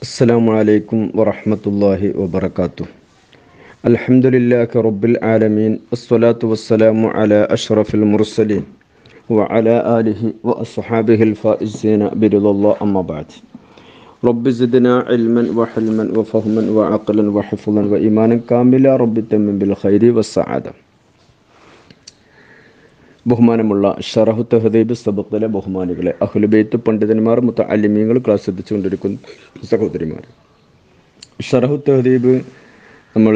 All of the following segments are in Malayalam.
السلام عليكم ورحمة الله وبركاته. الحمد لله رب العالمين، الصلاة والسلام على أشرف المرسلين وعلى آله وأصحابه الفائزين برضا الله، أما بعد. رب زدنا علما وحلما وفهما وعقلا وحفظا وإيمانا كاملا، رب تمم بالخير والسعادة. ബഹുമാനമുള്ള ഷറഹു തഹദീബ് സബത്തിലെ ബഹുമാനികളെ, അഹ്ലുബൈത്ത് പണ്ഡിതന്മാർ, മുതഅല്ലിമീങ്ങൾ, ക്ലാസ് എത്തിച്ചുകൊണ്ടിരിക്കുന്ന സഹോദരിമാർ, ഷറഹു തഹദീബ് നമ്മൾ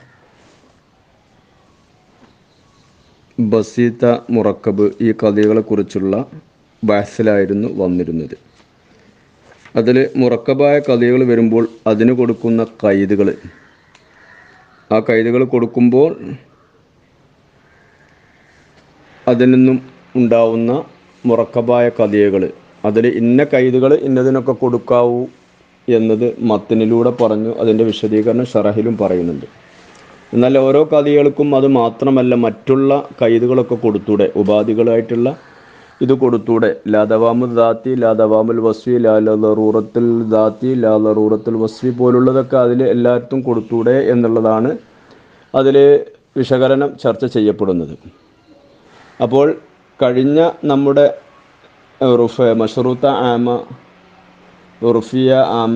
ബസീത്ത, മുറക്കബ് ഈ കഥകളെ കുറിച്ചുള്ള ബഹസിലായിരുന്നു വന്നിരുന്നത്. അതിൽ മുറക്കബായ കഥകൾ വരുമ്പോൾ അതിന് കൊടുക്കുന്ന കൈദുകൾ, ആ കൈദുകൾ കൊടുക്കുമ്പോൾ അതിൽ നിന്നും ഉണ്ടാവുന്ന മുറക്കബായ കഥകൾ, അതിൽ ഇന്ന കൈദുകൾ ഇന്നതിനൊക്കെ കൊടുക്കാവൂ എന്നത് മത്തിനിലൂടെ പറഞ്ഞു. അതിൻ്റെ വിശദീകരണം ഷറഹിലും പറയുന്നുണ്ട്. എന്നാൽ ഓരോ കഥകൾക്കും അത് മാത്രമല്ല, മറ്റുള്ള കൈദുകളൊക്കെ കൊടുത്തൂടെ, ഉപാധികളായിട്ടുള്ള ഇത് കൊടുത്തൂടെ. ലാ ദവാമുൽ ദാത്തി, ലാ ദവാമുൽ വസ്വി, ലാ ലറൂറത്തുൽ ദാത്തി, ലാ ലറൂറത്തുൽ വസ്വി പോലുള്ളതൊക്കെ അതിൽ എല്ലായിടത്തും കൊടുത്തൂടെ എന്നുള്ളതാണ് അതിൽ വിശകലനം ചർച്ച ചെയ്യപ്പെടുന്നത്. അപ്പോൾ കഴിഞ്ഞ നമ്മുടെ മഷ്റൂത്ത ആമ, ഉർഫിയ ആമ,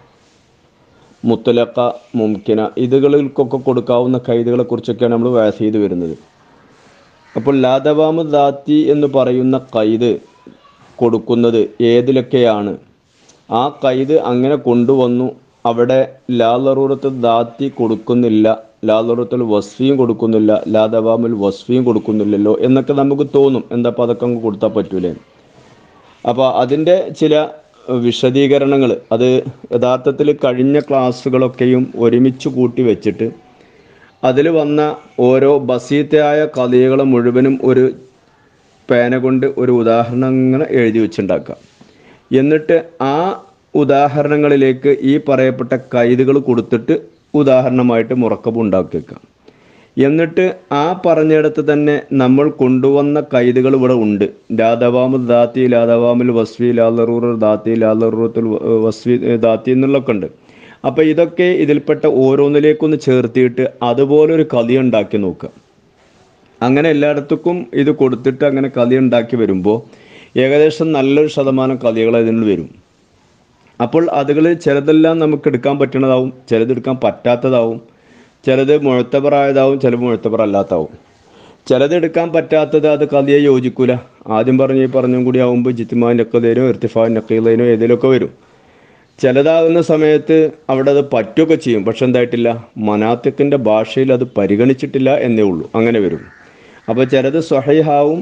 മുത്തലക്ക, മുംകിന ഇതുകൾക്കൊക്കെ കൊടുക്കാവുന്ന കൈദുകളെ കുറിച്ചൊക്കെയാണ് നമ്മൾ വയസ്സ് ചെയ്ത് വരുന്നത്. അപ്പോൾ ലാ ദവാമു ദാത്തി എന്ന് പറയുന്ന കൈദ് കൊടുക്കുന്നത് ഏതിലൊക്കെയാണ്? ആ കൈദ് അങ്ങനെ കൊണ്ടുവന്നു, അവിടെ ലാ ലറൂറത്ത് ദാത്തി കൊടുക്കുന്നില്ല, ലാ ലറൂറത്തുൽ വസ്ഫിയും കൊടുക്കുന്നില്ല, ലാ ദവാമുൽ വസ്ഫിയും കൊടുക്കുന്നില്ലല്ലോ എന്നൊക്കെ നമുക്ക് തോന്നും. എന്താ അപ്പോൾ അതൊക്കെ അങ്ങ് കൊടുത്താൽ പറ്റൂലേ? അപ്പോൾ അതിൻ്റെ ചില വിശദീകരണങ്ങൾ അത് യഥാർത്ഥത്തിൽ കഴിഞ്ഞ ക്ലാസ്സുകളൊക്കെയും ഒരുമിച്ച് കൂട്ടി വെച്ചിട്ട് അതിൽ വന്ന ഓരോ ബസീത്തയായ കഥകൾ മുഴുവനും ഒരു പേന കൊണ്ട് ഒരു ഉദാഹരണങ്ങൾ എഴുതി വെച്ചുണ്ടാക്കുക. എന്നിട്ട് ആ ഉദാഹരണങ്ങളിലേക്ക് ഈ പറയപ്പെട്ട കൈദുകൾ കൊടുത്തിട്ട് ഉദാഹരണമായിട്ട് മുറക്കബ് ഉണ്ടാക്കി വെക്കാം. എന്നിട്ട് ആ പറഞ്ഞിടത്ത് തന്നെ നമ്മൾ കൊണ്ടുവന്ന കൈദുകൾ ഇവിടെ ഉണ്ട്. ലാ ദവാമുൽ ദാത്തി, ലാ ദവാമുൽ വസ്വി, ലാ ലറൂറത്തുൽ ദാത്തി, ലാ ലറൂറത്തുൽ വസ്വി ദാത്തി എന്നുള്ളതൊക്കെ ഉണ്ട്. അപ്പോൾ ഇതൊക്കെ ഇതിൽപ്പെട്ട ഓരോന്നിലേക്കൊന്ന് ചേർത്തിയിട്ട് അതുപോലൊരു കഥ ഉണ്ടാക്കി നോക്കുക. അങ്ങനെ എല്ലായിടത്തേക്കും ഇത് കൊടുത്തിട്ട് അങ്ങനെ കഥ ഉണ്ടാക്കി വരുമ്പോൾ ഏകദേശം നല്ലൊരു ശതമാനം കഥകൾ അതിന് വരും. അപ്പോൾ അതുകൾ ചിലതെല്ലാം നമുക്ക് എടുക്കാൻ പറ്റുന്നതാവും, ചിലതെടുക്കാൻ പറ്റാത്തതാവും, ചിലത് മുഴത്തബറായതാവും, ചിലത് മുഴത്തബറല്ലാത്താവും. ചിലത് എടുക്കാൻ പറ്റാത്തത് അത് കഥയെ യോജിക്കൂല. ആദ്യം പറഞ്ഞും കൂടി ആകുമ്പോൾ ജിത്തിമാൻ നക്കതേനോ ഇർത്തിഫാൻ നക്കീലേനോ ഏതിലൊക്കെ വരും. ചിലതാകുന്ന സമയത്ത് അവിടെ അത് പറ്റുകയൊക്കെ ചെയ്യും, പക്ഷെ എന്തായിട്ടില്ല, മനാത്തിക്കിൻ്റെ ഭാഷയിൽ അത് പരിഗണിച്ചിട്ടില്ല എന്നേ ഉള്ളൂ. അങ്ങനെ വരും. അപ്പോൾ ചിലത് സ്വഹീഹാവും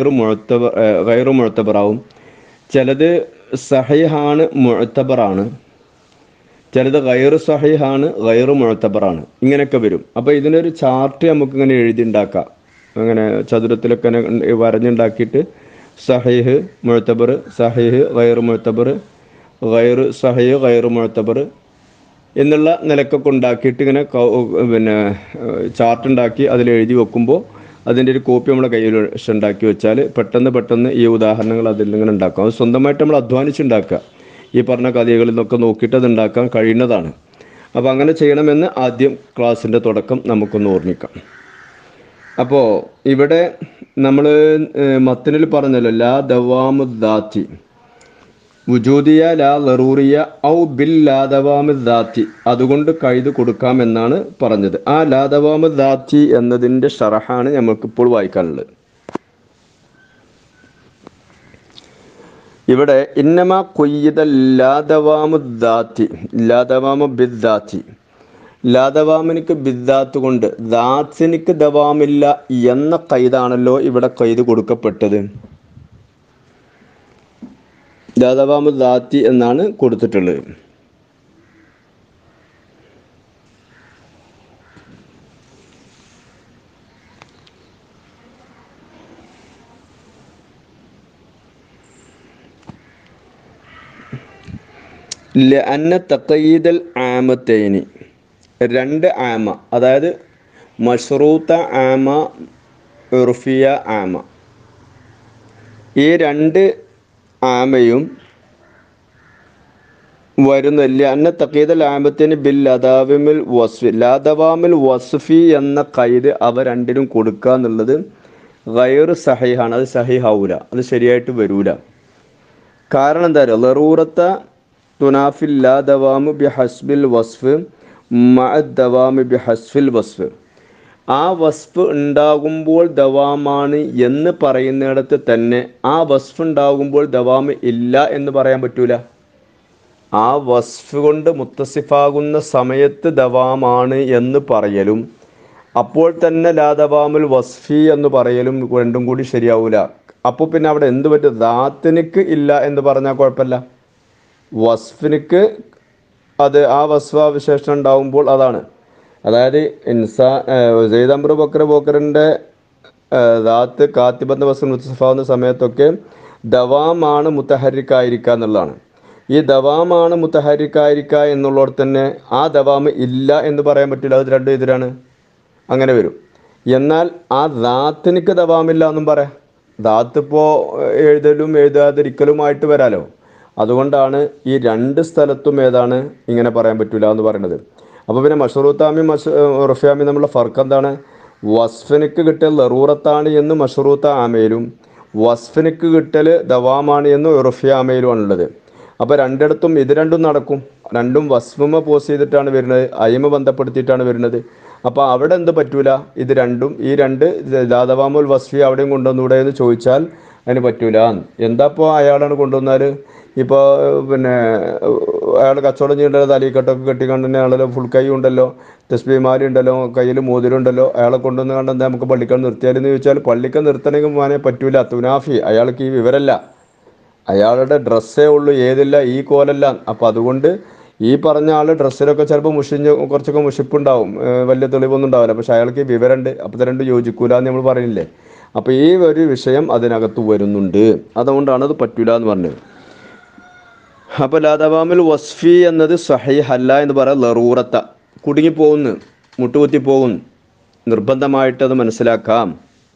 ഗൈറു മുഴത്തബറാവും, ചിലത് സഹീഹാണ് മുഴത്തബറാണ്, ചിലത് ഗൈറു സഹീഹാണ് ഗൈറു മുഴത്തബറാണ്. ഇങ്ങനെയൊക്കെ വരും. അപ്പോൾ ഇതിനൊരു ചാർട്ട് നമുക്കിങ്ങനെ എഴുതിണ്ടാക്കാം. അങ്ങനെ ചതുരത്തിലൊക്കെ വരഞ്ഞുണ്ടാക്കിയിട്ട് സഹീഹ് മുഴത്തബർ, സഹീഹ് ഗൈറു മുഴത്തബർ, ഗൈറു സഹീഹ് ഗൈറു മുഴത്തബർ എന്നുള്ള നിലക്കൊക്കെ ഉണ്ടാക്കിയിട്ട് ഇങ്ങനെ ചാർട്ട് ഉണ്ടാക്കി അതിൽ എഴുതി വെക്കുമ്പോൾ അതിൻ്റെ ഒരു കോപ്പി നമ്മളെ കയ്യിൽ ഉണ്ടാക്കി വെച്ചാൽ പെട്ടെന്ന് ഈ ഉദാഹരണങ്ങൾ അതിൽ ഇങ്ങനെ ഉണ്ടാക്കാം. അത് സ്വന്തമായിട്ട് നമ്മൾ അധ്വാനിച്ചുണ്ടാക്കുക. ഈ പറഞ്ഞ കഥകളിൽ നിന്നൊക്കെ നോക്കിയിട്ട് അത് ഉണ്ടാക്കാൻ കഴിയുന്നതാണ്. അപ്പോൾ അങ്ങനെ ചെയ്യണമെന്ന് ആദ്യം ക്ലാസ്സിൻ്റെ തുടക്കം നമുക്കൊന്ന് ഓർമ്മിക്കാം. അപ്പോൾ ഇവിടെ നമ്മൾ മത്തനിൽ പറഞ്ഞല്ലോ, ലാ ദവാമു ദാത്തി വുജൂദിയ ലാ ലറൂറിയ ഔ ബിൽ ലാ ദവാമു ദാത്തി, അതുകൊണ്ട് കൈദ് കൊടുക്കാമെന്നാണ് പറഞ്ഞത്. ആ ലാ ദവാമു ദാത്തി എന്നതിൻ്റെ ഷറഹാണ് നമുക്കിപ്പോൾ വായിക്കാനുള്ളത്. ഇവിടെ ഇന്നമാ ഖുയ്യിദ ലാ ദവാമു ദാത്തി, ലാ ദവാമു ബിദ്ദാത്തി, ലാ ദവാമിനിക്ക് ബിദ്ദാത്ത് കൊണ്ട് ദാത്തിനിക്ക് ദവാമില്ല എന്ന കൈദാണല്ലോ ഇവിടെ കൈദ് കൊടുക്കപ്പെട്ടത്. ലാ ദവാമു ദാത്തി എന്നാണ് കൊടുത്തിട്ടുള്ളത്. ലഅന്ന തഖയീദൽ ആമത്തൈനി, രണ്ട് ആമ, അതായത് മഷ്റൂത്ത ആമ, ഉർഫിയ ആമ, ഈ രണ്ട് ആമയും വരുന്നില്ല. അന്ന തഖീദൽ ആമത്തിന് ബിൽ ലദാവിമിൽ വസ്ഫി, ലദവാമിൽ വസ്ഫി എന്ന ഖൈദ് അവ രണ്ടിനും കൊടുക്കുക എന്നുള്ളത് ഗൈറ് സഹീഹാണ്. അത് സഹീഹാവൂല, അത് ശരിയായിട്ട് വരൂല. കാരണം എന്താ പറയുക, ലറൂറത്ത തുനാഫിൽ ലദവാമു ബി ഹസ്ബിൽ വസ്ഫ് മഅ ദവാമി ബി ഹസ്ഫിൽ വസ്ഫ്. ആ വസ്ഫ് ഉണ്ടാകുമ്പോൾ ദവാമാണ് എന്ന് പറയുന്നിടത്ത് തന്നെ ആ വസ്ഫ് ഉണ്ടാകുമ്പോൾ ദവാമ് ഇല്ല എന്ന് പറയാൻ പറ്റൂല. ആ വസ്ഫ് കൊണ്ട് മുത്തസിഫാകുന്ന സമയത്ത് ദവാമാണ് എന്ന് പറയലും അപ്പോൾ തന്നെ ലാ ദവാമുൽ വസ്ഫി എന്ന് പറയലും രണ്ടും കൂടി ശരിയാവൂല. അപ്പോൾ പിന്നെ അവിടെ എന്ത് പറ്റും? ദാത്തിനിക്ക് ഇല്ല എന്ന് പറഞ്ഞാൽ കുഴപ്പമില്ല, വസ്ഫിനിക്ക് അത് ആ വസ്ഫാവിശേഷണം ഉണ്ടാവുമ്പോൾ അതാണ്. അതായത് സെയ്ദ് അംറു ബക്കറിൻ്റെ ദാത്ത് കാത്തിബന്ധ വസ്ഫ് മുത്തസിഫാവുന്ന സമയത്തൊക്കെ ദവാമാണ് മുത്തഹരിക്കായിരിക്കുക എന്നുള്ളതാണ്. ഈ ദവാമാണ് മുത്തഹരിക്കായിരിക്കുക എന്നുള്ളവർ തന്നെ ആ ദവാമ് ഇല്ല എന്ന് പറയാൻ പറ്റില്ല, അത് രണ്ടും എതിരാണ്, അങ്ങനെ വരും. എന്നാൽ ആ ദാത്തിനിക്ക് ദവാമില്ല എന്നും പറയാം. ദാത്ത് ഇപ്പോൾ എഴുതലും എഴുതാതിരിക്കലുമായിട്ട് വരാലോ. അതുകൊണ്ടാണ് ഈ രണ്ട് സ്ഥലത്തും ഏതാണ് ഇങ്ങനെ പറയാൻ പറ്റില്ല എന്ന് പറയുന്നത്. അപ്പോൾ പിന്നെ മഷ്റൂത്താമി ഉർഫിയാമി തമ്മിലുള്ള ഫർക്ക് എന്താണ്? വസ്ഫിനിക്ക് കിട്ടൽ ലറൂറത്താണ് എന്ന് മഷ്റൂത്ത ആമയിലും വസ്ഫിനിക്ക് കിട്ടൽ ദവാമാണ് എന്ന് ഉർഫിയാമയിലുമാണുള്ളത്. അപ്പോൾ രണ്ടിടത്തും ഇത് രണ്ടും നടക്കും. രണ്ടും വസ്ഫുമ പോസ് ചെയ്തിട്ടാണ് വരുന്നത്, അയിമ ബന്ധപ്പെടുത്തിയിട്ടാണ് വരുന്നത്. അപ്പോൾ അവിടെ എന്ത് പറ്റൂല? ഇത് രണ്ടും ഈ രണ്ട് ദാദവാമുൽ വസ്ഫി അവിടെയും കൊണ്ടുവന്നൂടെ എന്ന് ചോദിച്ചാൽ അതിന് പറ്റൂല. എന്താ ഇപ്പോൾ അയാളാണ് കൊണ്ടുവന്നാൽ, ഇപ്പോൾ പിന്നെ അയാൾ കച്ചവടം ചെയ്യേണ്ടത് തലീക്കെട്ടൊക്കെ കെട്ടിക്കൊണ്ട് തന്നെ അയാളെ ഫുൾ കൈ ഉണ്ടല്ലോ, തസ്ബീമാലി ഉണ്ടല്ലോ, കയ്യിൽ മോതിരമുണ്ടല്ലോ, അയാളെ കൊണ്ടുവന്ന് കണ്ട് എന്താ നമുക്ക് പള്ളിക്കൽ നിർത്തിയാലെന്ന് ചോദിച്ചാൽ പള്ളിക്കൽ നിർത്തണമെങ്കിൽ മോനെ പറ്റൂല. തുനാഫി, അയാൾക്ക് ഈ വിവരമല്ല, അയാളുടെ ഡ്രസ്സേ ഉള്ളൂ, ഏതില്ല ഈ കോലല്ല. അപ്പോൾ അതുകൊണ്ട് ഈ പറഞ്ഞ ആൾ ഡ്രസ്സിലൊക്കെ ചിലപ്പോൾ കുറച്ചൊക്കെ മുഷിപ്പുണ്ടാവും, വലിയ തെളിവൊന്നും ഉണ്ടാവില്ല, പക്ഷെ അയാൾക്ക് ഈ വിവരമുണ്ട്. അപ്പോൾ ഇത് രണ്ടും യോജിക്കൂല എന്ന് നമ്മൾ പറയുന്നില്ലേ. അപ്പോൾ ഈ ഒരു വിഷയം അതിനകത്ത് വരുന്നുണ്ട്, അതുകൊണ്ടാണ് അത് പറ്റൂല എന്ന് പറഞ്ഞത്. അപ്പോൾ ലാദവാമിൽ വസ്ഫി എന്നത് സഹീഹല്ല എന്ന് പറയാം. ലറൂറത്ത, കുടുങ്ങിപ്പോകുന്നു, മുട്ടുകുത്തി പോകുന്നു, നിർബന്ധമായിട്ടത് മനസ്സിലാക്കാം.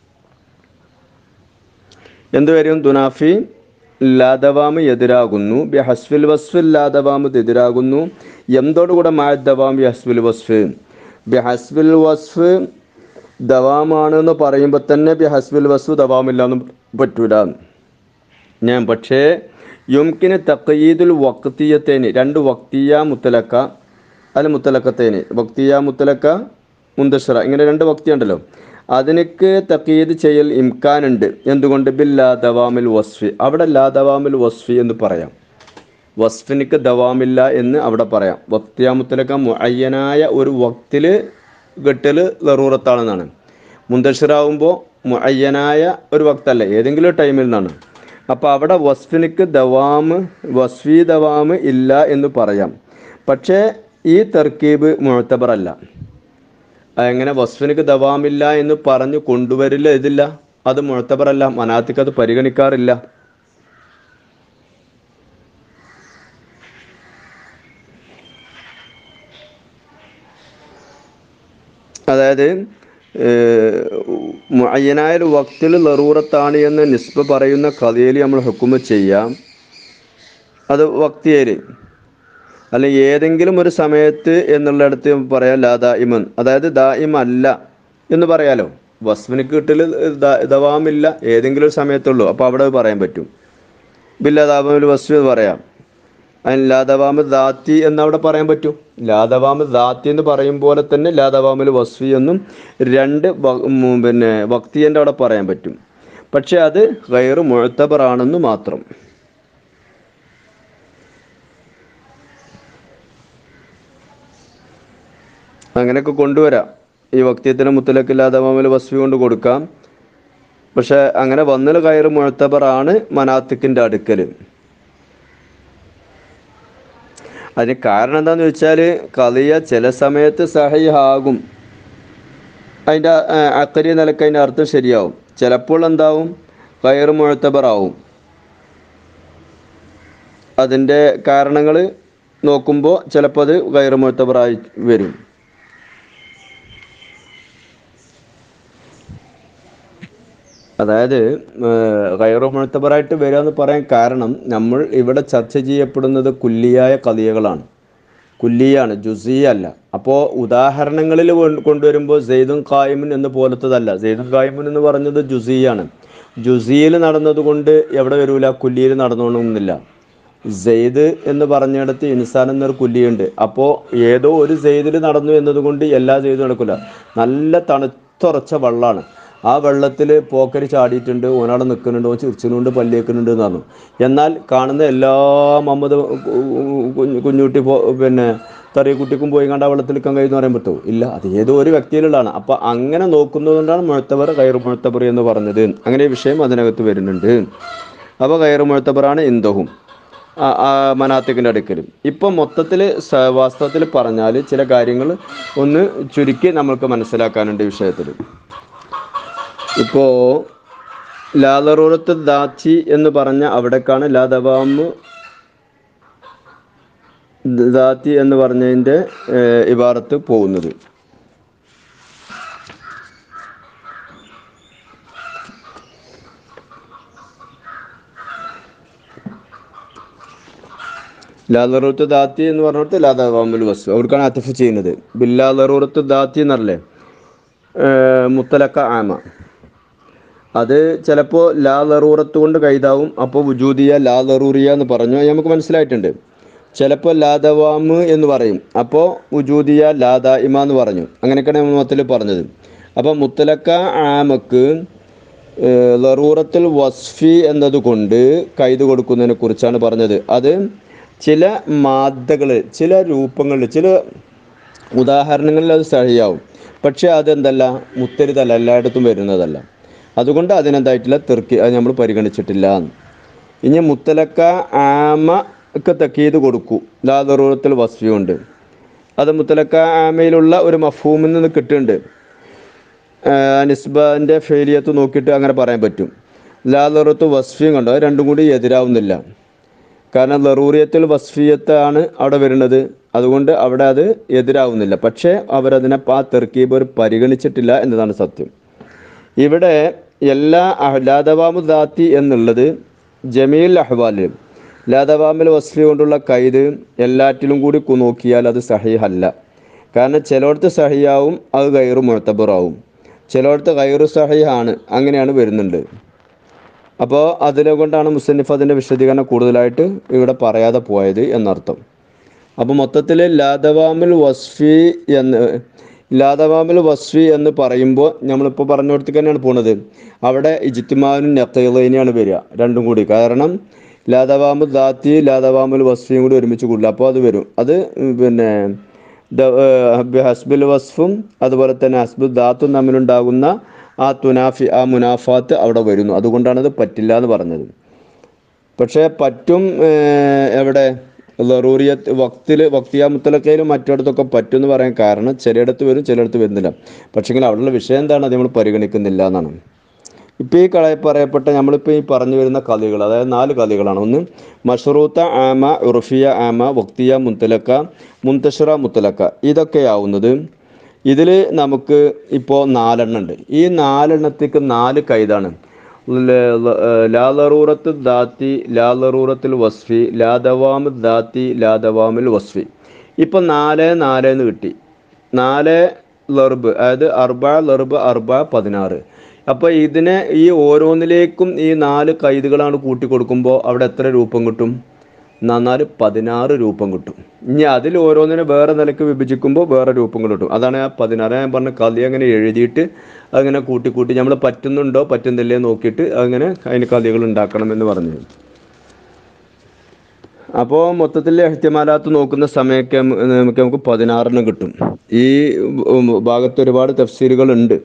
എന്തുവരും? ദുനാഫി ലാദവാമ് എതിരാകുന്നു, ബി ഹസ്ഫിൽ വസ്ഫിൽ ലാദവാമ് എതിരാകുന്നു. എന്തോടുകൂടെ മാദവാം ബി ഹസ്ഫിൽ വസ്ഫ്, ബി ഹസ്ഫിൽ വസ്ഫ് ദവാമാണെന്ന് പറയുമ്പോൾ തന്നെ ബി ഹസ്ഫിൽ വസ്ഫ് ദവാമില്ലാന്ന് പറ്റൂല. ഞാൻ പക്ഷേ യുംകിന് തഖയീദുൽ വക്തിയത്തേന്, രണ്ട് വക്തിയ മുത്തലക്ക അല്ല മുത്തലക്കത്തേന്, വക്തിയ മുത്തലക്ക മുന്തഷറ, ഇങ്ങനെ രണ്ട് വക്തി ഉണ്ടല്ലോ, അതിനൊക്കെ തഖീദ് ചെയ്യൽ ഇംകാനുണ്ട്. എന്തുകൊണ്ട്? ബിൽ ലാ ദവാമിൽ വസ്ഫി, അവിടെ ലാ ദവാമിൽ വസ്ഫി എന്ന് പറയാം, വസ്ഫിനിക്ക് ദവാമില്ല എന്ന് അവിടെ പറയാം. വക്തിയ മുത്തലക്ക മുഅയ്യനായ ഒരു വക്തിൽ ഗട്ടൽ ലറൂറത്താണെന്നാണ്. മുന്തഷറാവുമ്പോൾ മുഅയ്യനായ ഒരു വക്തല്ല, ഏതെങ്കിലും ടൈമിൽ നിന്നാണ്. അപ്പോൾ അവിടെ വസ്ഫിനിക്ക് ദവാമ് വസ്ഫി ദവാമ് ഇല്ല എന്ന് പറയാം. പക്ഷേ ഈ തർക്കീബ് മുഅ്തബറല്ല. അങ്ങനെ വസ്ഫിനിക്ക് ദവാമില്ല എന്ന് പറഞ്ഞു കൊണ്ടുവരില്ല, ഇതില്ല, അത് മുഅ്തബറല്ല, മനാത്തിക്ക് അത് പരിഗണിക്കാറില്ല. അതായത് മുഅയ്യനായ ഒരു വക്തിൽ ലറൂറത്താണ് എന്ന് നിസ്ബ പറയുന്ന കഥയിൽ നമ്മൾ ഹുക്കുമ് ചെയ്യാം. അത് വക്തിയേൽ അല്ലെങ്കിൽ ഏതെങ്കിലും ഒരു സമയത്ത് എന്നുള്ളിടത്ത് പറയാം ലാ ദായിമൻ, അതായത് ദായിം അല്ല എന്ന് പറയാലോ. വസ്ഫിനിക്ക് കിട്ടൽ ദവാമില്ല, ഏതെങ്കിലും ഒരു സമയത്തുള്ളൂ, അപ്പോൾ അവിടെ പറയാൻ പറ്റും. ബില്ലാ ദവാമിൽ വസ്ഫി പറയാം. അതിന് ലാദവാമ് ദാത്തി എന്നവിടെ പറയാൻ പറ്റും. ലാദവാമ് ദാത്തി എന്ന് പറയും പോലെ തന്നെ ലാദവാമിൽ വസ്ഫി എന്നും രണ്ട് പിന്നെ വക്തിയൻ്റെ അവിടെ പറയാൻ പറ്റും. പക്ഷെ അത് ഗൈറ് മുഅ്തബറാണെന്ന് മാത്രം. അങ്ങനെയൊക്കെ കൊണ്ടുവരാം. ഈ വക്തിയത്തിന് മുത്തലക്ക് ലാദവാമിൽ വസ്ഫി കൊണ്ട് കൊടുക്കാം. പക്ഷെ അങ്ങനെ വന്നൽ ഗൈറ് മുഅ്തബറാണ് മനാത്തിക്കിൻ്റെ അടുക്കൽ. അതിന് കാരണം എന്താണെന്ന് വെച്ചാൽ ഖളിയ ചില സമയത്ത് സഹീഹാകും, അതിൻ്റെ അഖരി നിലക്ക് അതിൻ്റെ അർത്ഥം ശരിയാവും. ചിലപ്പോൾ എന്താവും? ഗൈറ് മുഅ്തബറാവും. അതിൻ്റെ കാരണങ്ങൾ നോക്കുമ്പോൾ ചിലപ്പോൾ അത് ഗൈറ് മുഅ്തബറായി വരും. അതായത് ഗൈറു മുഅ്തബറായിട്ട് വരിക എന്ന് പറയാൻ കാരണം നമ്മൾ ഇവിടെ ചർച്ച ചെയ്യപ്പെടുന്നത് കുല്ലിയായ ഖളിയകളാണ്, കുല്ലിയാണ്, ജുസിയ അല്ല. അപ്പോൾ ഉദാഹരണങ്ങളിൽ കൊണ്ടുവരുമ്പോൾ സെയ്ദുൻ ഖായിമുൻ എന്ന് പോലത്തതല്ല. സെയ്ദുൻ ഖായിമുൻ എന്ന് പറഞ്ഞത് ജുസിയാണ്. ജുസിയിൽ നടന്നതുകൊണ്ട് എവിടെ വരൂല, കുല്ലിയിൽ നടന്നോണമെന്നില്ല. സെയ്ദ് എന്ന് പറഞ്ഞിടത്ത് ഇൻസാൻ എന്നൊരു കുല്ലിയുണ്ട്. അപ്പോൾ ഏതോ ഒരു സെയ്ദിൽ നടന്നു എന്നതുകൊണ്ട് എല്ലാ സെയ്ദും നടക്കില്ല. നല്ല തണുത്തുറച്ച വെള്ളമാണ്, ആ വെള്ളത്തിൽ പോക്കരി ചാടിയിട്ടുണ്ട്, ഓനവിടെ നിൽക്കുന്നുണ്ട്, ഓൻ ചിരിച്ചുകൊണ്ട് പല്ലിയേക്കുന്നുണ്ട് എന്ന് പറഞ്ഞു. എന്നാൽ കാണുന്ന എല്ലാ മുഹമ്മദ് കുഞ്ഞുട്ടി പിന്നെ തറിയക്കുട്ടിക്കും പോയി കണ്ട ആ വെള്ളത്തിൽ നിൽക്കാൻ കഴിയുമെന്ന് പറയാൻ പറ്റുമോ? ഇല്ല, അത് ഏതോ ഒരു വ്യക്തിയിലുള്ളതാണ്. അപ്പോൾ അങ്ങനെ നോക്കുന്നതുകൊണ്ടാണ് മുഅ്തബർ ഗൈറു മുഅ്തബർ എന്ന് പറഞ്ഞത്. അങ്ങനെ വിഷയം അതിനകത്ത് വരുന്നുണ്ട്. അപ്പോൾ ഗൈറു മുഅ്തബറാണ് ഇന്ദഹും മനാത്തിക്കിൻ്റെ അടുക്കലും. ഇപ്പം മൊത്തത്തിൽ വാസ്തവത്തിൽ പറഞ്ഞാൽ ചില കാര്യങ്ങൾ ഒന്ന് ചുരുക്കി നമ്മൾക്ക് മനസ്സിലാക്കാനുണ്ട് വിഷയത്തിൽ. ഇപ്പോൾ ലാദറൂറത്ത് ദാച്ചി എന്ന് പറഞ്ഞ അവിടേക്കാണ് ലാദവാമ് ദാത്തി എന്ന് പറഞ്ഞതിൻ്റെ ഇബാറത്ത് പോകുന്നത്. ലാദറൂറത്ത് ദാത്തി എന്ന് പറഞ്ഞിട്ട് ലാദവാമുൽ വസ്ഫ് അവർക്കാണ് അത്തഫ് ചെയ്യുന്നത്. ബില്ലാദറൂറത്ത് ദാത്തി എന്നല്ലേ മുത്തലക്ക ആമ, അത് ചിലപ്പോൾ ലാ ലറൂറത്ത് കൊണ്ട് കൈതാവും. അപ്പോൾ വുജൂദിയ ലാ ലറൂറിയ എന്ന് പറഞ്ഞു, നമുക്ക് മനസ്സിലായിട്ടുണ്ട്. ചിലപ്പോൾ ലാദവാമ് എന്ന് പറയും, അപ്പോൾ വുജൂദിയ ലാ ദായിമ എന്ന് പറഞ്ഞു. അങ്ങനെയൊക്കെയാണ് മൊത്തത്തിൽ പറഞ്ഞത്. അപ്പോൾ മുത്തലക്ക ആമക്ക് ലറൂറത്തുൽ വസ്ഫി എന്നതുകൊണ്ട് കൈത് കൊടുക്കുന്നതിനെ കുറിച്ചാണ് പറഞ്ഞത്. അത് ചില മാദ്ദകൾ, ചില രൂപങ്ങളിൽ, ചില ഉദാഹരണങ്ങളിൽ അത് സഹിയാവും. പക്ഷേ അതെന്തല്ല, മുത്തരിതല്ല, എല്ലായിടത്തും വരുന്നതല്ല. അതുകൊണ്ട് അതിനെന്തായിട്ടില്ല, തെർക്കി, അത് നമ്മൾ പരിഗണിച്ചിട്ടില്ല. ഇനി മുത്തലക്ക ആമക്ക് തക്കീത് കൊടുക്കൂ ലാ ദറൂറത്തുൽ വസ്ഫി കൊണ്ട്. അത് മുത്തലക്ക ആമയിലുള്ള ഒരു മഫ്ഹൂമിൽ നിന്ന് കിട്ടുന്നുണ്ട്. നിസ്ബൻ്റെ ഫെയിലിയത്ത് നോക്കിയിട്ട് അങ്ങനെ പറയാൻ പറ്റും. ലാ ദറൂറത്ത് വസ്ഫിയും കണ്ടോ, അത് രണ്ടും കൂടി എതിരാവുന്നില്ല. കാരണം ലറൂറിയത്തുൽ വസ്ഫിയത്താണ് അവിടെ വരുന്നത്, അതുകൊണ്ട് അവിടെ അത് എതിരാവുന്നില്ല. പക്ഷേ അവരതിനെ ആ തെർക്കീബ് ഒരു പരിഗണിച്ചിട്ടില്ല എന്നതാണ് സത്യം. ഇവിടെ എല്ലാ ലാദവാമു ദാത്തി എന്നുള്ളത് ജമീൽ അഹ്വാലിലും ലാദവാമിൽ വസ്ഫി കൊണ്ടുള്ള കൈത് എല്ലാറ്റിലും കൂടി നോക്കിയാൽ അത് സഹീഹല്ല. കാരണം ചിലയിടത്ത് സഹിയാവും, അത് ഗൈറു മുഅ്തബറാവും, ചിലയിടത്ത് ഗൈറു സഹീഹാണ്, അങ്ങനെയാണ് വരുന്നുണ്ട്. അപ്പോൾ അതിനെ കൊണ്ടാണ് മുസന്നിഫ് അതിൻ്റെ വിശദീകരണം കൂടുതലായിട്ട് ഇവിടെ പറയാതെ പോയത് എന്നർത്ഥം. അപ്പോൾ മൊത്തത്തിൽ ലാദവാമുൽ വസ്ഫി എന്ന് പറയുമ്പോൾ നമ്മളിപ്പോൾ പറഞ്ഞിടത്ത് തന്നെയാണ് പോണത്. അവിടെ ഇജ്തിമാഉൻ നഖീലൈനിയാണ് വരിക, രണ്ടും കൂടി. കാരണം ലാദവാമു ദാത്തി ലാദവാമുൽ വസ്ഫിയും കൂടി ഒരുമിച്ച് കൂടില്ല, അപ്പോൾ അത് വരും. അത് പിന്നെ ഹസ്ബുൽ വസ്ഫും അതുപോലെ തന്നെ ഹസ്ബുൽ ദാത്തും തമ്മിലുണ്ടാകുന്ന ആ മുനാഫാത്ത് അവിടെ വരുന്നു. അതുകൊണ്ടാണത് പറ്റില്ല എന്ന് പറഞ്ഞത്. പക്ഷേ പറ്റും എവിടെ, ലറൂറിയത്ത് വക്തിയ മുത്തലക്കയിലും മറ്റിടത്തൊക്കെ പറ്റും എന്ന് പറയാൻ കാരണം ചിലയിടത്ത് വരും, ചിലയിടത്ത് വരുന്നില്ല. പക്ഷേങ്കിൽ അവിടെയുള്ള വിഷയം എന്താണ്, അത് നമ്മൾ പരിഗണിക്കുന്നില്ല എന്നാണ്. ഇപ്പോൾ ഈ പറയപ്പെട്ട നമ്മളിപ്പോൾ ഈ പറഞ്ഞു വരുന്ന കളികൾ, അതായത് 4 കളികളാണ്. ഒന്ന് മഷ്റൂത്ത ആമ, ഉർഫിയ ആമ, വക്തിയ മുത്തലക്ക, മുന്തഷിറ മുത്തലക്ക. ഇതൊക്കെയാവുന്നത് ഇതിൽ നമുക്ക് ഇപ്പോൾ 4 എണ്ണം ഉണ്ട്. ഈ 4 എണ്ണത്തേക്ക് 4 കൈതാണ്. ലാ ലറൂറത്ത് ദാത്തി, ലാ ലറൂറത്തുൽ വസ്ഫി, ലാ ദവാമു ദാത്തി, ലാ ദവാമുൽ വസ്ഫി. ഇപ്പോൾ 4 4 എന്ന് കിട്ടി. 4 ലർബ്, അതായത് 4 ലർബ് 4 16. അപ്പോൾ ഇതിനെ ഈ ഓരോന്നിലേക്കും ഈ 4 കൈതുകളാണ് കൂട്ടി കൊടുക്കുമ്പോൾ അവിടെ എത്ര രൂപം കിട്ടും? 16 രൂപം കിട്ടും. ഇനി അതിൽ ഓരോന്നിനെ വേറെ നിലയ്ക്ക് വിഭജിക്കുമ്പോൾ വേറെ രൂപങ്ങൾ കിട്ടും. അതാണ് ആ 16 ഞാൻ പറഞ്ഞ കളി അങ്ങനെ എഴുതിയിട്ട് അങ്ങനെ കൂട്ടി നമ്മൾ പറ്റുന്നുണ്ടോ പറ്റുന്നില്ലേ നോക്കിയിട്ട് അങ്ങനെ അതിന് കളികൾ ഉണ്ടാക്കണം എന്ന് പറഞ്ഞു. അപ്പോൾ മൊത്തത്തിൽ ഇഹ്തിമാലാത്ത് നോക്കുന്ന സമയമൊക്കെ നമുക്ക് 16 കിട്ടും. ഈ ഭാഗത്ത് ഒരുപാട് തഫ്സീറുകളുണ്ട്.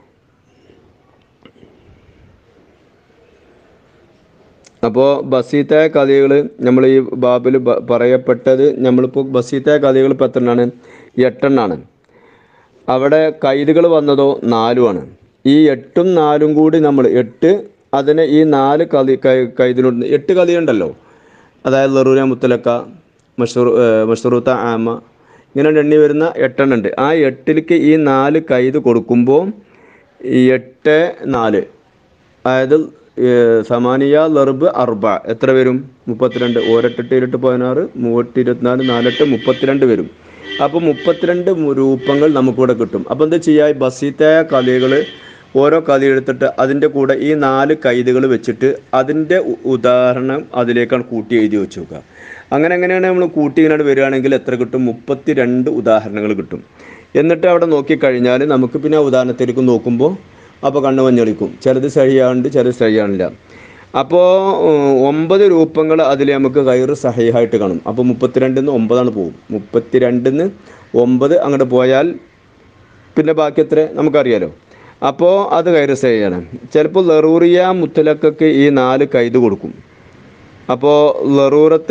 അപ്പോൾ ബസീത്തായ കഥകൾ നമ്മൾ ഈ ബാബിൽ പറയപ്പെട്ടത്, നമ്മളിപ്പോൾ ബസീത്തായ കഥകൾ ഇപ്പോൾ എത്ര എണ്ണമാണ്? 8 എണ്ണമാണ്. അവിടെ കൈതുകൾ വന്നതോ 4 ഈ 8ഉം 4ഉം കൂടി നമ്മൾ 8, അതിനെ ഈ 4 കൈതിലുണ്ട്. 8 കഥയുണ്ടല്ലോ, അതായത് ലറൂറിയ മുത്തലക്ക, മഷ്റൂത്ത ആമ, ഇങ്ങനെ എണ്ണി വരുന്ന 8 എണ്ണം ഉണ്ട്. ആ 8ലേക്ക് ഈ 4 കൈത് കൊടുക്കുമ്പോൾ ഈ 8 4, അതായത് സമാനിയ ലർബ് അർബ എത്ര വരും? 32. ഒരെട്ടെട്ട് 16, 24, 4 32 വരും. അപ്പോൾ 32 രൂപങ്ങൾ നമുക്കിവിടെ കിട്ടും. അപ്പോൾ എന്താ ചെയ്യുക? ബസീത്തായ കളികൾ ഓരോ കളി എടുത്തിട്ട് അതിൻ്റെ കൂടെ ഈ 4 കൈതുകൾ വെച്ചിട്ട് അതിൻ്റെ ഉദാഹരണം അതിലേക്കാണ് കൂട്ടി എഴുതി വെച്ച് നോക്കുക. അങ്ങനെയാണ് നമ്മൾ കൂട്ടി ഇങ്ങനെ വരികയാണെങ്കിൽ എത്ര കിട്ടും? 32 ഉദാഹരണങ്ങൾ കിട്ടും. എന്നിട്ട് അവിടെ നോക്കിക്കഴിഞ്ഞാൽ നമുക്ക് പിന്നെ ഉദാഹരണത്തിലേക്ക് നോക്കുമ്പോൾ അപ്പോൾ കണ്ണ് മഞ്ഞളിക്കും. ചിലത് സഹിയാണ്ട് ചിലത് സഹിയാണില്ല. അപ്പോൾ 9 രൂപങ്ങൾ അതിൽ നമുക്ക് ഗൈറ് സഹിഹായിട്ട് കാണും. അപ്പോൾ 32 നിന്ന് 9 പോകും. 32 നിന്ന് 9 അങ്ങോട്ട് പോയാൽ പിന്നെ ബാക്കി എത്ര നമുക്കറിയാലോ. അപ്പോൾ അത് ഗൈറ് സഹിയാണ്. ചിലപ്പോൾ ലറൂറിയ മുത്തലക്കൊക്കെ ഈ 4 കൈത് കൊടുക്കും. അപ്പോൾ ലറൂറത്ത്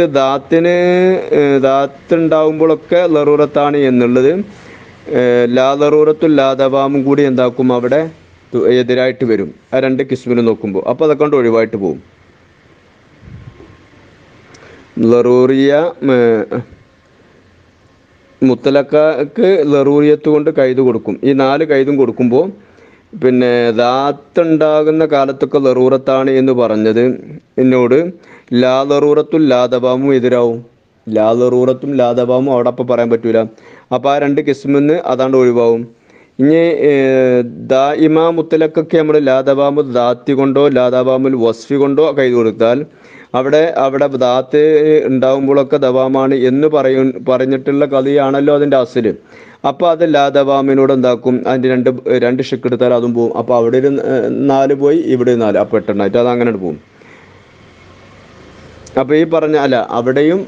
ദാത്തുണ്ടാകുമ്പോഴൊക്കെ ലറൂറത്താണ് എന്നുള്ളത് ലാ ലറൂറത്തും ലാദവാമും കൂടി എന്താക്കും അവിടെ എതിരായിട്ട് വരും. ആ 2 കിസ്മിന് നോക്കുമ്പോൾ അപ്പോൾ അതൊക്കെ കൊണ്ട് ഒഴിവായിട്ട് പോകും. ലറൂറിയ മുത്തലക്ക് ലറൂറിയത്ത് കൊണ്ട് കൈത് കൊടുക്കും. ഈ 4 കൈതും കൊടുക്കുമ്പോൾ പിന്നെ ദാത്തുണ്ടാകുന്ന കാലത്തൊക്കെ ലറൂറത്താണ് എന്ന് പറഞ്ഞത് എന്നോട് ലാ ലറൂറത്തും ലാദവാമും എതിരാവും. ലാ ലറൂറത്തും ലാദവാമും അവിടെ അപ്പോൾ പറയാൻ പറ്റൂല. അപ്പോൾ ആ 2 കിസ്മിന്ന് അതാണ്ട് ഒഴിവാവും. ഇനി ദായിമ മുത്തലക്കൊക്കെ നമ്മൾ ലാദവാമു ദാത്തി കൊണ്ടോ ലാദവാമുൽ വസ്ഫി കൊണ്ടോ കൈത് കൊടുത്താൽ അവിടെ ദാത്ത് ഉണ്ടാകുമ്പോഴൊക്കെ ദവാമാണ് എന്ന് പറഞ്ഞിട്ടുള്ള കളിയാണല്ലോ അതിൻ്റെ അസല്. അപ്പോൾ അത് ലാദവാമിനോട് എന്താക്കും? അതിൻ്റെ രണ്ട് ഷിക്ക് എടുത്താൽ അതും പോവും. അപ്പോൾ അവിടെ ഒരു 4 പോയി, ഇവിടെ 4, അപ്പോൾ 8 എണ്ണമായിട്ട് അത് അങ്ങനെ പോവും. അപ്പോൾ ഈ പറഞ്ഞ അവിടെയും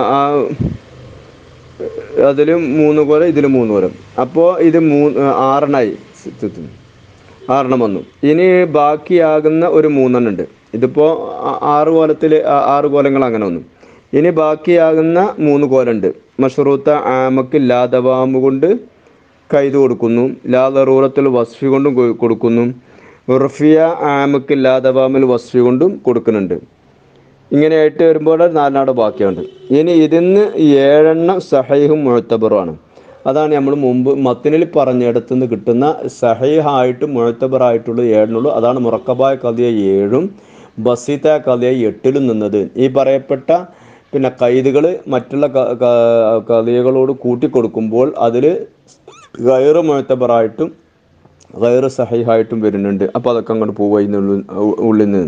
അതിലും 3 കോലം ഇതിലും 3 കോലം. അപ്പോൾ ഇത് 6 എണ്ണമായി. 6 വന്നു. ഇനി ബാക്കിയാകുന്ന ഒരു 3 ഉണ്ട്. ഇതിപ്പോൾ 6 കോലത്തിൽ 6 കോലങ്ങൾ അങ്ങനെ വന്നു. ഇനി ബാക്കിയാകുന്ന 3 കോലുണ്ട്. മഷ്റൂത്ത ആമക്ക് ലാദവാമ് കൊണ്ട് കൈത് കൊടുക്കുന്നു. ലാ ലറൂറത്തുൽ വസ്ഫി കൊണ്ടും കൊടുക്കുന്നു. ഉർഫിയ ആമക്ക് ലാദവാമുൽ വസ്ഫി കൊണ്ടും കൊടുക്കുന്നുണ്ട്. ഇങ്ങനെയായിട്ട് വരുമ്പോൾ 4 ബാക്കിയുണ്ട്. ഇനി ഇതിന്ന് 7 സഹീഹും മുഅ്തബറുമാണ്. അതാണ് നമ്മൾ മുമ്പ് മത്തിനിൽ പറഞ്ഞിടത്തുനിന്ന് കിട്ടുന്ന സഹീഹായിട്ടും മുഅ്തബറായിട്ടുള്ള 7 അതാണ് മുറക്കബായ കദിയ 7 ബസീത്ത കദിയ 8 നിന്നത്. ഈ പറയപ്പെട്ട പിന്നെ കൈതുകൾ മറ്റുള്ള കദിയകളോട് കൂട്ടിക്കൊടുക്കുമ്പോൾ അതിൽ ഗൈറ് മുഅ്തബറായിട്ടും ഗൈറ് സഹീഹായിട്ടും വരുന്നുണ്ട്. അപ്പോൾ അതൊക്കെ അങ്ങോട്ട് പോവുക ഉള്ളിൽ നിന്ന്.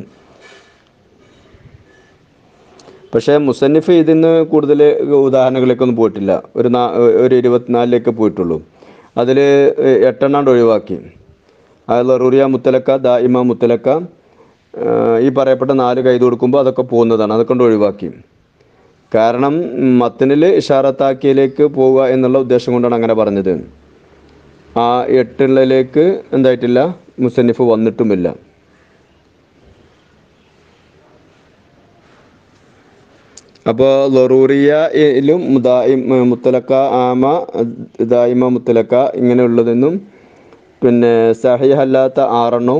പക്ഷേ മുസന്നിഫ് ഇതിന്ന് കൂടുതൽ ഉദാഹരണങ്ങളിലേക്കൊന്നും പോയിട്ടില്ല. ഒരു 24 പോയിട്ടുള്ളൂ. അതിൽ 8 ഒഴിവാക്കി. അത് ലറൂറിയ മുത്തലക്ക, ദായിമ മുത്തലക്ക, ഈ പറയപ്പെട്ട 4 കൈത് കൊടുക്കുമ്പോൾ അതൊക്കെ പോകുന്നതാണ്. അതൊക്കെ കൊണ്ട് ഒഴിവാക്കി. കാരണം മത്തനിൽ ഇഷാറത്താക്കിയിലേക്ക് പോവുക എന്നുള്ള ഉദ്ദേശം കൊണ്ടാണ് അങ്ങനെ പറഞ്ഞത്. ആ 8 എന്തായിട്ടില്ല, മുസന്നിഫ് വന്നിട്ടുമില്ല. അപ്പോൾ ലറൂറിയയിലും മുത്തലക്ക ആമ ദായിമ മുത്തലക്ക ഇങ്ങനെയുള്ളതെന്നും പിന്നെ സഹിഹല്ലാത്ത 6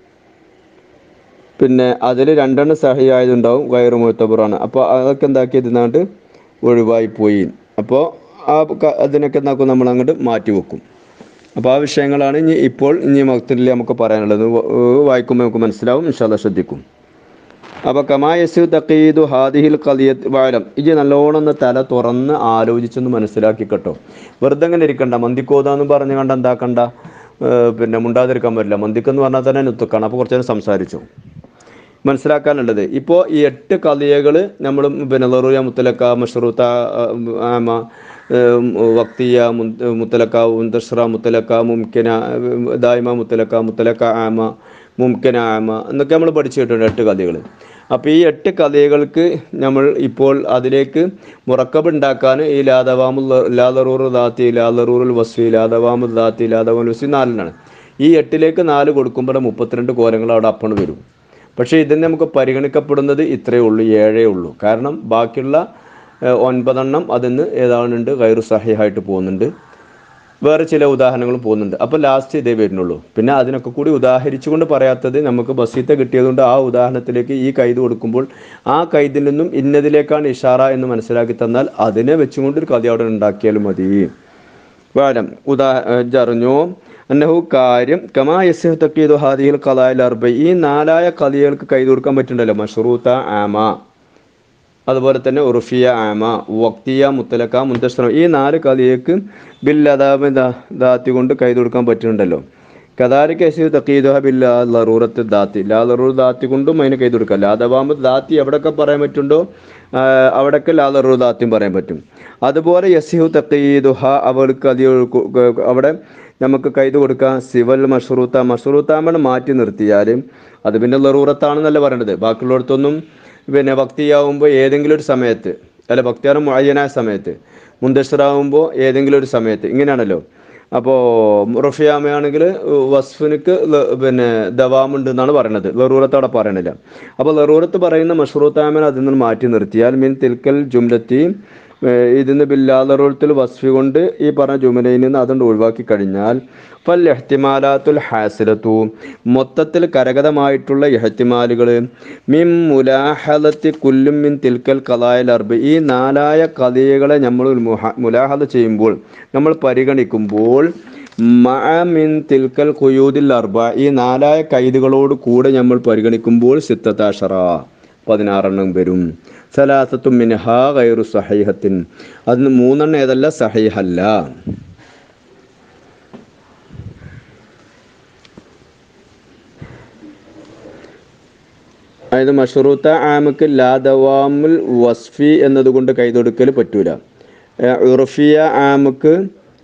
പിന്നെ അതിൽ 2 സഹിയായതുണ്ടാവും, ഗൈറു മുഅ്തബറാണ്. അപ്പോൾ അതൊക്കെ എന്താക്കിയതെന്നാണ്ട് ഒഴിവായി പോയി. അപ്പോൾ അതിനൊക്കെ എന്താക്കും, നമ്മൾ അങ്ങോട്ട് മാറ്റി വെക്കും. അപ്പോൾ ആ വിഷയങ്ങളാണ് ഇനി മക്തനിൽ നമുക്ക് പറയാനുള്ളത്. വായിക്കുമ്പോൾ നമുക്ക് മനസ്സിലാവും. ഇൻഷാ അല്ലാഹ് ശ്രദ്ധിക്കും. അപ്പോൾ കമായസു തഖീദു ഹാദിഹിൽ ഖദിയത്ത് വാലം, ഇജ് നല്ലോണം തല തുറന്ന് ആലോചിച്ചൊന്ന് മനസ്സിലാക്കി കേട്ടോ. വെറുതെ അങ്ങനെ ഇരിക്കണ്ട. മന്തിക്കോതാന്ന് പറഞ്ഞു കണ്ട എന്താക്കണ്ട, പിന്നെ മുണ്ടാതിരിക്കാൻ പറ്റില്ല. മന്തിക്കെന്ന് പറഞ്ഞാൽ തന്നെ നുത്തുക്കാണ്. അപ്പോൾ കുറച്ച് നേരം സംസാരിച്ചു മനസ്സിലാക്കാനുള്ളത്. ഇപ്പോൾ ഈ 8 ഖദിയകൾ നമ്മൾ പിന്നെ ലറൂറിയ മുത്തലക്ക, മഷ്റൂത്ത ആമ, വക്തിയ മുത്തലക്ക, മുന്തശ്ര മുത്തലക്ക, മുംകിന ദായിമ മുത്തലക്ക, മുത്തലക്ക ആമ, മുംകിന ആമ എന്നൊക്കെ നമ്മൾ പഠിച്ചിട്ടുണ്ട് 8 ഖദിയകൾ. അപ്പോൾ ഈ 8 ഖദിയകൾക്ക് നമ്മൾ ഇപ്പോൾ അതിലേക്ക് മുറക്കബ് ഉണ്ടാക്കാൻ ഈ ലാദറൂർ ദാത്തി, ലാദറൂറുൽ വസ്ഫി, ലാദവാമു ദാത്തി, ലാദവാമുൽ വസ്ഫി 4 ഈ 8ലേക്ക് 4 കൊടുക്കുമ്പോൾ 32 കോലങ്ങൾ അവിടെ അപ്പോൾ വരും. പക്ഷേ ഇതിന് നമുക്ക് പരിഗണിക്കപ്പെടുന്നത് ഇത്രയേ ഉള്ളൂ, 7 ഉള്ളൂ. കാരണം ബാക്കിയുള്ള 9 അതിന് ഏതാണുണ്ട് ഗൈറു സഹിഹായിട്ട് പോകുന്നുണ്ട്. വേറെ ചില ഉദാഹരണങ്ങളും പോകുന്നുണ്ട്. അപ്പോൾ ലാസ്റ്റ് ഇതേ വരുന്നുള്ളൂ. പിന്നെ അതിനൊക്കെ കൂടി ഉദാഹരിച്ചുകൊണ്ട് പറയാത്തത് നമുക്ക് ബസീത്ത കിട്ടിയതുകൊണ്ട് ആ ഉദാഹരണത്തിലേക്ക് ഈ കൈത് കൊടുക്കുമ്പോൾ ആ കൈതിൽ നിന്നും ഇന്നതിലേക്കാണ് ഇഷാറ എന്ന് മനസ്സിലാക്കി തന്നാൽ അതിനെ വെച്ചുകൊണ്ടൊരു കഥ അവിടെ ഉണ്ടാക്കിയാലും മതി. വേണം ജറിഞ്ഞു അന്നഹു കാര്യം കമാ യസ്ഹു തഖീദു ഹാദിഹിൽ ഖലായിൽ അർബ ഈ നാലായ ഖലികൾക്ക് കൈ കൊടുക്കാൻ പറ്റുന്നുണ്ടല്ലോ മഷ്റൂത്ത ആമ അതുപോലെ തന്നെ ഉറുഫിയ ആമ വക്തിയ മുത്തലക്ക മുന്തശ്ര ഈ നാല് ഖലികൾക്ക് ബിൽ അദാബ് ദാത്തി കൊണ്ട് കൈ കൊടുക്കാൻ പറ്റുന്നുണ്ടല്ലോ കദാലിക യസ്ഹു തഖീദുഹ ബിൽ ലറൂറത്ത് ദാത്തി ലാ ലറൂർ ദാത്തി കൊണ്ടും അതിന് കൈ കൊടുക്കാം ലാ ദവാമ് ദാത്തി എവിടെയൊക്കെ പറയാൻ പറ്റുണ്ടോ അവിടെയൊക്കെ ലാ ലറൂർ ദാത്തിയും പറയാൻ പറ്റും അതുപോലെ യസ്ഹു തഖീദുഹ അവൾക്ക് അവിടെ നമുക്ക് കൈത് കൊടുക്കാം സിവൽ മഷ്റൂത്താമണ് മാറ്റി നിർത്തിയാൽ അത് പിന്നെ ലറൂറത്താണെന്നല്ല പറയേണ്ടത് ബാക്കിയുള്ളിടത്തൊന്നും പിന്നെ ഭക്തിയാവുമ്പോൾ ഏതെങ്കിലും ഒരു സമയത്ത് അല്ല ഭക്തിയാണ് മുഅയ്യനായ സമയത്ത് മുന്തശ്ശറാവുമ്പോൾ ഏതെങ്കിലും ഒരു സമയത്ത് ഇങ്ങനെയാണല്ലോ അപ്പോൾ റഫിയാമയാണെങ്കിൽ വസ്ഫിനിക്ക് പിന്നെ ദവാമുണ്ട് എന്നാണ് പറയുന്നത് ലറൂറത്തോടെ പറയണില്ല അപ്പോൾ ലറൂറത്ത് പറയുന്ന മഷ്റൂത്താമൻ അതിൽ നിന്ന് മാറ്റി നിർത്തിയാൽ മീൻ തിൽക്കൽ ജുംലത്തി ഇതിന്ന് ബില്ലാദറൂറത്തിൽ വസ്ഫി കൊണ്ട് ഈ പറഞ്ഞ ജുമലയിൽ നിന്ന് അതുകൊണ്ട് ഒഴിവാക്കി കഴിഞ്ഞാൽ ഫൽ ഇഹ്തിമാലാത്തുൽ ഹാസിലത്തു മൊത്തത്തിൽ കരഗതമായിട്ടുള്ള ഇഹ്തിമാലുകൾ മിൻ മുലാഹലത്തി കുല്ലും മിൻ തിൽക്കൽ ഖലായിൽ അർബ് ഈ നാലായ ഖലിയകളെ നമ്മൾ മുലാഹല ചെയ്യുമ്പോൾ നമ്മൾ പരിഗണിക്കുമ്പോൾ മഅ മിൻ തിൽക്കൽ ഖുയൂദിൽ അർബ ഈ നാലായ കൈദുകളോട് കൂടെ നമ്മൾ പരിഗണിക്കുമ്പോൾ 16 വരും സലാസത്തു മിൻഹാ ഗൈറു സഹീഹത്തിൻ അതിന് 3 ഏതല്ല സഹീഹല്ല അതായത് മഷ്റൂത്ത ആമക്ക് ലാ ദവാമുൽ വസ്ഫി എന്നതുകൊണ്ട് കൈതൊടുക്കൽ പറ്റൂല ഉർഫിയ ആമക്ക്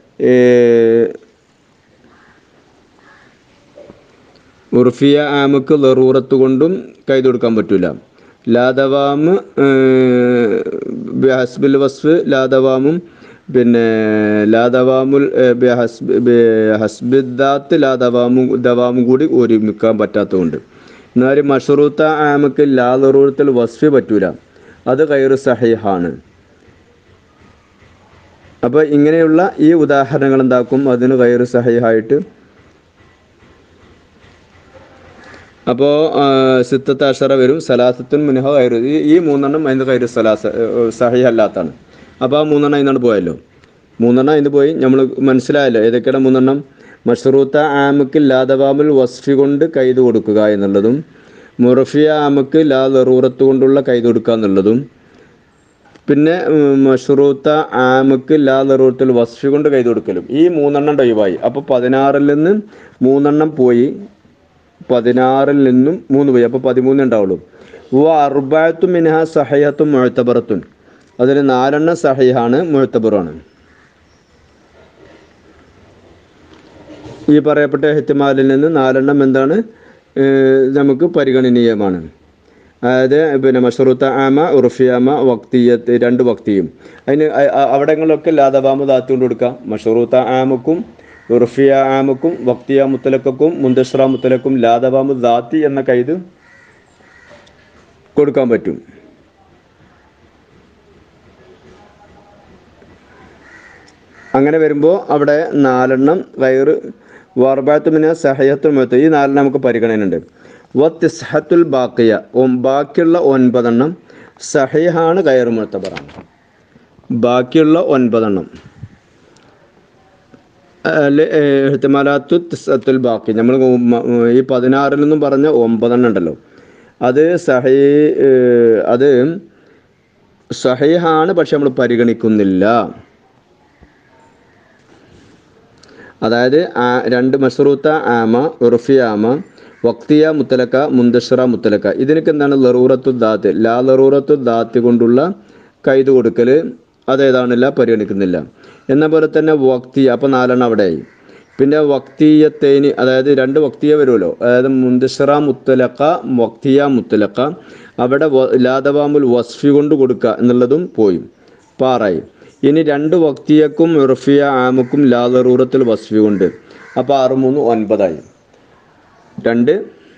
ലറൂറത്ത് കൊണ്ടും കൈതൊടുക്കാൻ പറ്റൂല ലാദവാമ് ബിഹസ്ബിൽ വസ്ഫ് ലാദവാമും പിന്നെ ലാദവാമുൽ ഹസ്ബിദാത്ത് ദവാമും കൂടി ഒരുമിക്കാൻ പറ്റാത്തതുകൊണ്ട് എന്നാൽ മഷ്റൂത്ത ആമക്ക് ലാ ലറൂറത്തുൽ വസ്ഫ് പറ്റൂല അത് ഗൈറു സഹീഹാണ് അപ്പോൾ ഇങ്ങനെയുള്ള ഈ ഉദാഹരണങ്ങൾ എന്താക്കും അതിന് ഗൈറു സഹീഹായിട്ട് അപ്പോൾ 16 വരും സലാസത്തുൻ മിൻഹ ഗൈറു ഈ 3 അതിന് ഗൈറു സഹീഹ് അല്ലാത്താണ് അപ്പോൾ ആ 3 അതിനാണ് പോയല്ലോ 3 അതിന് പോയി നമ്മൾ മനസ്സിലായല്ലോ ഏതൊക്കെയാണ് 3 മഷ്റൂത്ത ആമക്ക് ലാ ദവാമുൽ വസ്ഫി കൊണ്ട് കൈത് കൊടുക്കുക എന്നുള്ളതും മുറഫിയ ആമക്ക് ലാ ലറൂറത്ത് കൊണ്ടുള്ള കൈത് കൊടുക്കുക എന്നുള്ളതും പിന്നെ മഷ്റൂത്ത ആമക്ക് ലാ ലറൂറത്തുൽ വസ്ഫി കൊണ്ട് കൈത് കൊടുക്കലും ഈ 3 ഒഴിവായി അപ്പോൾ 16 നിന്ന് 3 പോയി 16 നിന്നും 3 പോയി അപ്പോൾ 13 ഉണ്ടാവുള്ളൂ അർബഅത്തു മിൻഹ സഹീഹത്തുൻ മുഅ്തബറത്തുൻ അതിൽ 4 സഹീഹാണ് മുഅ്തബറാണ് ഈ പറയപ്പെട്ട ഇഹ്തിമാലിൽ നിന്ന് 4 എന്താണ് നമുക്ക് പരിഗണനീയമാണ് അതായത് പിന്നെ മഷ്റൂത്ത ആമ ഉർഫിയാമ വക്തിയത്ത് 2 വക്തിയും അതിന് അവിടങ്ങളിലൊക്കെ ലാദവാമു ദാത്ത് കൊണ്ട് കൊടുക്കാം മഷ്റൂത്ത ആമക്കും ഉർഫിയ ആമക്കും വക്തിയ മുത്തലക്കും മുന്തശ്ര മുത്തലക്കും ലാദവാമു ദാത്തി എന്ന കൈത് കൊടുക്കാൻ പറ്റും അങ്ങനെ വരുമ്പോൾ അവിടെ 4 ഗൈർ വർബഅത്തു മിൻഹ സഹീഹത്തുൽ മുഅ്ത ഈ 4 നമുക്ക് പരിഗണനയുണ്ട് വത്തിസ്ഹത്തുൽ ബാക്കിയ ബാക്കിയുള്ള 9 സഹീഹാണ് ഗൈർ മുഅ്തബറാണ് ബാക്കിയുള്ള 9 ഇഹ്തിമാലാത്തു തിസ്അത്തുൽ ബാക്കി നമ്മൾ ഈ 16 നിന്നും പറഞ്ഞ 9 ഉണ്ടല്ലോ അത് സഹീഹാണ് പക്ഷെ നമ്മൾ പരിഗണിക്കുന്നില്ല അതായത് 2 മഷ്റൂത്ത ആമ ഉർഫിയ ആമ വക്തിയ മുത്തലക്ക മുന്തശ്ര മുത്തലക്ക ഇതിനൊക്കെ എന്താണ് ലറൂറത്തു ദാത്ത് ലാ ലറൂറത്തു ദാത്ത് കൊണ്ടുള്ള കൈത് കൊടുക്കൽ അതേതാണില്ല പരിഗണിക്കുന്നില്ല എന്ന പോലെ തന്നെ വക്തിയ അപ്പോൾ 4 അവിടെയായി പിന്നെ വക്തിയത്തേന് അതായത് 2 വക്തിയ വരുമല്ലോ അതായത് മുന്തശ്ര മുത്തലക്ക വക്തിയ മുത്തലക്ക അവിടെ ലാദവാമുൽ വസ്ഫി കൊണ്ട് കൊടുക്കുക എന്നുള്ളതും പോയി പാറായി ഇനി 2 വക്തിയക്കും ഉർഫിയ ആമക്കും ലാ ലറൂറത്തുൽ വസ്ഫി കൊണ്ട് അപ്പോൾ 6 3 9 2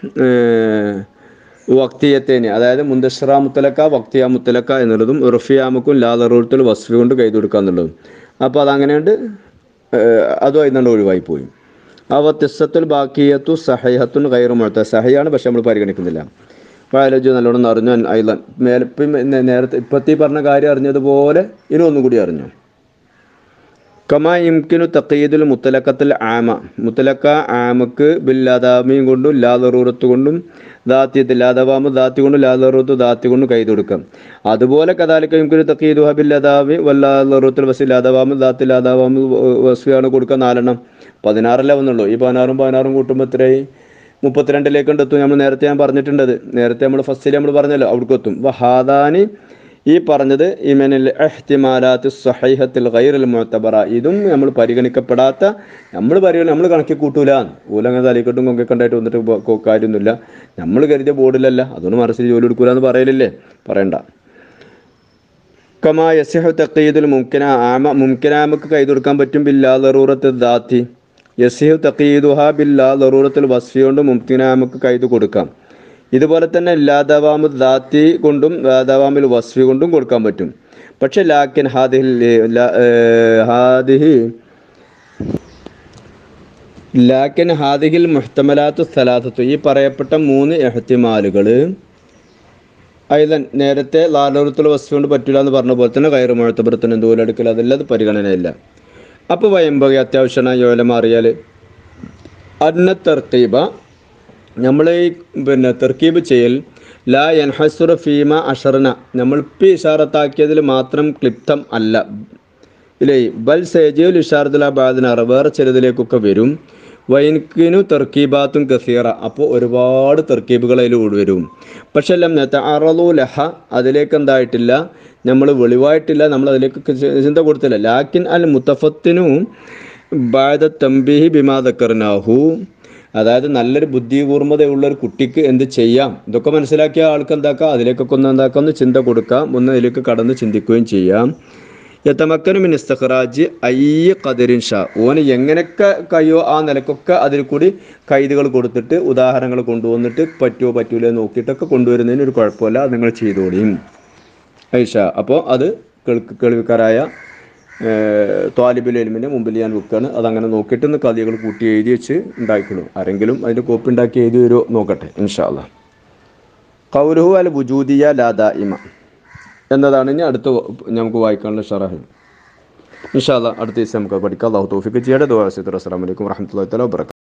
വക്തിയത്തേന് അതായത് മുന്തശ്ര മുത്തലക്ക വക്തിയ മുത്തലക്ക എന്നുള്ളതും ഉർഫിയ ആമക്കും ലാ ലറൂറത്തുൽ വസ്ഫി കൊണ്ട് കൈ കൊടുക്കുക എന്നുള്ളതും അപ്പോൾ അതങ്ങനെയുണ്ട് അതും അതിനാണ്ട് ഒഴിവായി പോയി അവ തിസ്സത്തുൽ ബാക്കിയത്തു സഹീഹത്തുൻ ഗൈറു മുഅ്തബർ സഹീഹാണ് പക്ഷെ നമ്മൾ പരിഗണിക്കുന്നില്ല ബയോളജി നല്ലോണം അറിഞ്ഞു ഐലൻ നേരത്തെ ഇപ്പത്തി പറഞ്ഞ കാര്യം അറിഞ്ഞതുപോലെ ഇനി ഒന്നും കൂടി അറിഞ്ഞു കമാ യുംകിനു തഖീദുൽ മുത്തലഖത്തുൽ ആമ മുത്തലഖ ആമക്ക് ബിൽ ലദാമിയും കൊണ്ടും ലാ ദറൂറത്ത് കൊണ്ടും ദാത്യത്തിൽ ലാദവാമ് ദാത്തി കൊണ്ടും ലാ ദറൂറത്ത് ദാത്തി കൊണ്ടും കൈത് കൊടുക്കാം. അതുപോലെ കദാലിക യുംകിനു തഖീദുഹ ബിൽ ലദാമി വല്ലാ ദറൂറത്തുൽ വസി ലാദവാമ് ദാത്തി ലാദവാമ് വസ്ഫിയാണ് കൊടുക്കുക 4 എണ്ണം. 16 വന്നുള്ളൂ. ഈ 16 കൂട്ടുമ്പോൾ എത്രയായി? 32 എത്തും. ഞാൻ പറഞ്ഞിട്ടുണ്ടത്. നേരത്തെ നമ്മൾ ഫസ്റ്റിൽ നമ്മൾ പറഞ്ഞല്ലോ അവിടേക്ക് എത്തും. വഹാദാനി ഈ പറഞ്ഞത് ഇമനിൽ ഇഹ്തിമാലാത്ത് സഹീഹത്തിൽ ഗൈറുൽ മുഅ്തബറ ഇതും നമ്മൾ പരിഗണിക്കപ്പെടാത്ത നമ്മൾ കണക്കി കൂട്ടൂല. ഊലങ്ങനെ തലക്കെട്ടും കൊക്കൊക്കെ ഉണ്ടായിട്ട് വന്നിട്ട് കാര്യമൊന്നുമില്ല. നമ്മൾ കരുതിയ ബോർഡിലല്ല, അതുകൊണ്ട് മറസിൽ ജോലി എടുക്കൂല എന്ന് പറയലില്ലേ? പറയണ്ട. കമാ യസിഹു തഖീദുൽ മുംകിനാമക്ക് കൈത് കൊടുക്കാൻ പറ്റും ബില്ലാ ദറൂറത്ത് ദാത്തി യസിഹു തഖീദുഹാ ബില്ലാ ദറൂറത്തുൽ വസ്ഫി കൊണ്ട് മുംകിനാമക്ക് കൈത് കൊടുക്കാം. ഇതുപോലെ തന്നെ ലാദവാമു ദാത്തി കൊണ്ടും ലാദവാമിൽ വസ്ഫി കൊണ്ടും കൊടുക്കാൻ പറ്റും. പക്ഷെ ലാക്കിൻ ഹാദിഹിൽ മുഹ്തമലാത്തു സലാസത്തു ഈ പറയപ്പെട്ട 3 എഹ്തിമാലുകൾ നേരത്തെ ലാദറത്തുൽ വസ്ഫി കൊണ്ട് പറ്റില്ല എന്ന് പറഞ്ഞ പോലെ തന്നെ ഗൈറു മുഅ്തബറത്തുൻ ദൂലെടുക്കൽ അതല്ലാതെ പരിഗണനയില്ല. അപ്പോൾ വയമ്പകി അത്യാവശ്യമായി യോലമ അറിയാൽ അന്ന തർക്കീബ നമ്മൾ ഈ തെർക്കീബ് ചെയ്യൽ ലാ യൻഹസുറ ഫീമ അഷർന നമ്മൾ പി ഇഷാറത്താക്കിയതിൽ മാത്രം ക്ലിപ്തം അല്ല. ഇല്ലേ ബൽ സേജുൽ ഇഷാറത്തുൽ ബാദിനാറ വേറെ ചിലതിലേക്കൊക്കെ വരും. വൈൻകിനു തെർക്കീബാത്തും കസീറ അപ്പോൾ ഒരുപാട് തെർക്കീബുകൾ അതിൽ വരും. പക്ഷെ എല്ലാം അറലു ലഹ അതിലേക്ക് എന്തായിട്ടില്ല, നമ്മൾ വെളിവായിട്ടില്ല, നമ്മൾ അതിലേക്ക് ചിന്ത കൊടുത്തില്ല. ലാക്കിൻ അൽ മുത്തഫത്തിനു ബാദ തംബീഹി ബിമാ ദക്കർനാഹു അതായത് നല്ലൊരു ബുദ്ധികൂർമ്മതയുള്ളൊരു കുട്ടിക്ക് എന്ത് ചെയ്യാം ഇതൊക്കെ മനസ്സിലാക്കിയ ആൾക്ക് എന്താക്കാം അതിലേക്കൊക്കെ ഒന്ന് ചിന്ത കൊടുക്കാം, ഒന്ന് അതിലേക്ക് കടന്ന് ചിന്തിക്കുകയും ചെയ്യാം. യതമക്കനു മിൻ ഇസ്തിഖ്റാജ് അയ്യ ഖദരിൻ ഷാ ഓന് എങ്ങനെയൊക്കെ കഴിയോ ആ നിലക്കൊക്കെ അതിൽ കൂടി കൈതുകൾ കൊടുത്തിട്ട് ഉദാഹരണങ്ങൾ കൊണ്ടുവന്നിട്ട് പറ്റുമോ പറ്റൂലോ നോക്കിയിട്ടൊക്കെ കൊണ്ടുവരുന്നതിന് ഒരു കുഴപ്പമില്ല, അത് നിങ്ങൾ ചെയ്തോളിയും ഐഷ. അപ്പോൾ അത് കേൾവിക്കാരായ ത്വാലിബുൽ ഇൽമിൻ്റെ മുമ്പിൽ ഞാൻ വെക്കുകയാണ്. അതങ്ങനെ നോക്കിയിട്ട് ഒന്ന് കഥകൾ കൂട്ടി എഴുതി വെച്ച് ഉണ്ടാക്കിക്കോളൂ. ആരെങ്കിലും അതിൻ്റെ കോപ്പി ഉണ്ടാക്കി എഴുതി വരുമോ നോക്കട്ടെ ഇൻഷാ അല്ലാഹ്. ഖൗലുഹു അൽ വുജൂദിയ ലാ ദായിമ എന്നതാണ് ഇനി അടുത്ത നമുക്ക് വായിക്കാനുള്ള ഷറഹ്. ഇൻഷാ അല്ലാഹ് അടുത്ത ദിവസം നമുക്ക് പഠിക്കാം. അല്ലാഹു തൗഫീഖ് ചെയ്യട്ടെ. ദുആ ചെയ്തിട്ട് അസ്സലാമു അലൈക്കും വറഹ്മത്തുള്ളാഹി തആല വബറകാതുഹു.